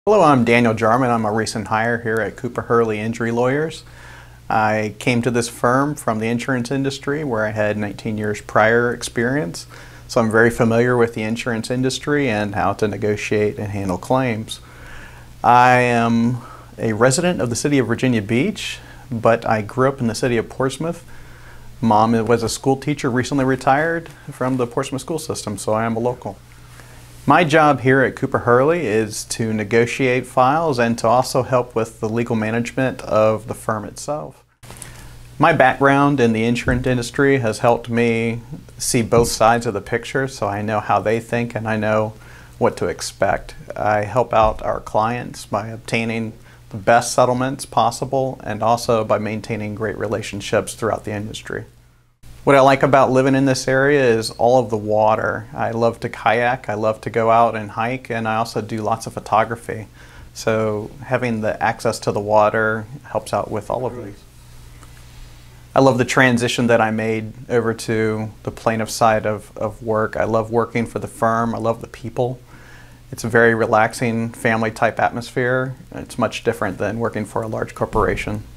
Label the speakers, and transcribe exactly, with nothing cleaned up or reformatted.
Speaker 1: Hello, I'm Daniel Jarman. I'm a recent hire here at Cooper Hurley Injury Lawyers. I came to this firm from the insurance industry where I had nineteen years prior experience, so I'm very familiar with the insurance industry and how to negotiate and handle claims. I am a resident of the city of Virginia Beach, but I grew up in the city of Portsmouth. Mom was a school teacher, recently retired from the Portsmouth school system, so I am a local. My job here at Cooper Hurley is to negotiate files and to also help with the legal management of the firm itself. My background in the insurance industry has helped me see both sides of the picture, so I know how they think and I know what to expect. I help out our clients by obtaining the best settlements possible and also by maintaining great relationships throughout the industry. What I like about living in this area is all of the water. I love to kayak, I love to go out and hike, and I also do lots of photography. So having the access to the water helps out with all of these. I love the transition that I made over to the plaintiff side of, of work. I love working for the firm, I love the people. It's a very relaxing family type atmosphere. It's much different than working for a large corporation.